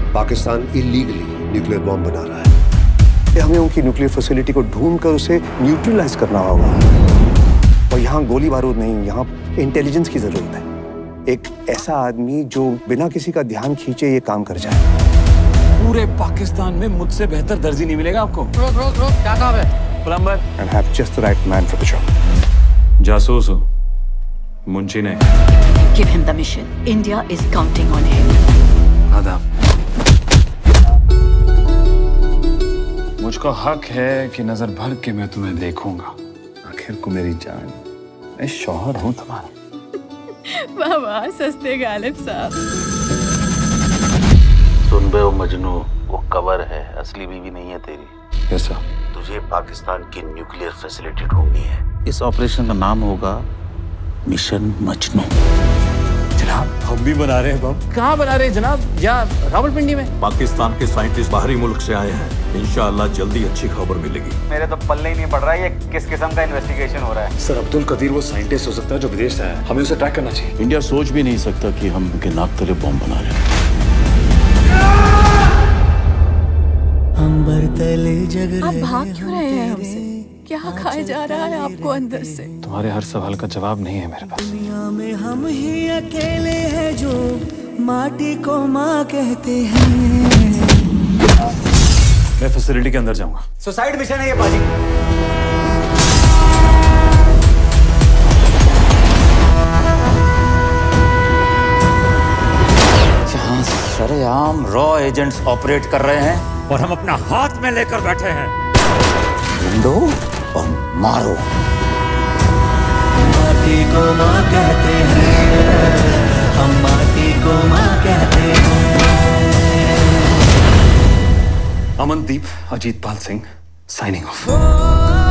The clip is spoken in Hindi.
पाकिस्तान इलीगली न्यूक्लियर बॉम्ब बना रहा है। हमें उनकी न्यूक्लियर फैसिलिटी को ढूंढकर उसे न्यूट्रलाइज करना होगा। और यहाँ गोली बारूद नहीं, यहाँ इंटेलिजेंस की जरूरत है। एक ऐसा आदमी जो बिना किसी का ध्यान खींचे ये काम कर जाए। पूरे पाकिस्तान में मुझसे बेहतर दर्जी नहीं मिलेगा आपको। रोक, क्या काम है? Plumber. And have just the right man for the job. जासूस हो, मुंशी ने। Give him the mission. India is counting on him. आदाब। मुझको हक है कि नजर भर के मैं तुम्हें देखूंगा। आखिर को मेरी जान, मैं शौहर हूँ तुम्हारा। वाह वाह, सस्ते गालिब साहब। सुन बे ओ मजनू, वो कवर है, असली बीवी नहीं है तेरी। कैसा? तुझे पाकिस्तान की न्यूक्लियर फैसिलिटी ढूंढनी है। इस ऑपरेशन का नाम होगा मिशन मजनू। जनाब, हम भी बना रहे हैं बम। कहाँ बना रहे हैं जनाब? या रावलपिंडी में? पाकिस्तान के साइंटिस्ट बाहरी मुल्क से आए हैं। इंशाअल्लाह जल्दी अच्छी खबर मिलेगी। मेरे तो पल्ले ही नहीं पड़ रहा है, ये किस किस्म का इन्वेस्टिगेशन हो रहा है। सर, अब्दुल कदीर वो साइंटिस्ट हो सकता है जो विदेश से आया है। हमें उसे ट्रैक करना चाहिए। इंडिया सोच भी नहीं सकता कि हम उनके नाक तले बॉम्ब बना रहे हैं। आप भाग क्यों रहे हैं हमसे? क्या खाया जा रहा है आपको अंदर से? तुम्हारे हर सवाल का जवाब नहीं है मेरे पास। दुनिया में हम ही अकेले हैं जो माटी को माँ कहते हैं। मैं फैसिलिटी के अंदर जाऊंगा। सुसाइड मिशन है ये बाजी। यहाँ सरेआम रॉ एजेंट्स ऑपरेट कर रहे हैं और हम अपना हाथ में लेकर बैठे हैं। ढूंढो और मारो। माटी को माँ कहते हैं, हम माटी को माँ कहते हैं। Amandeep Ajitpal Singh signing of.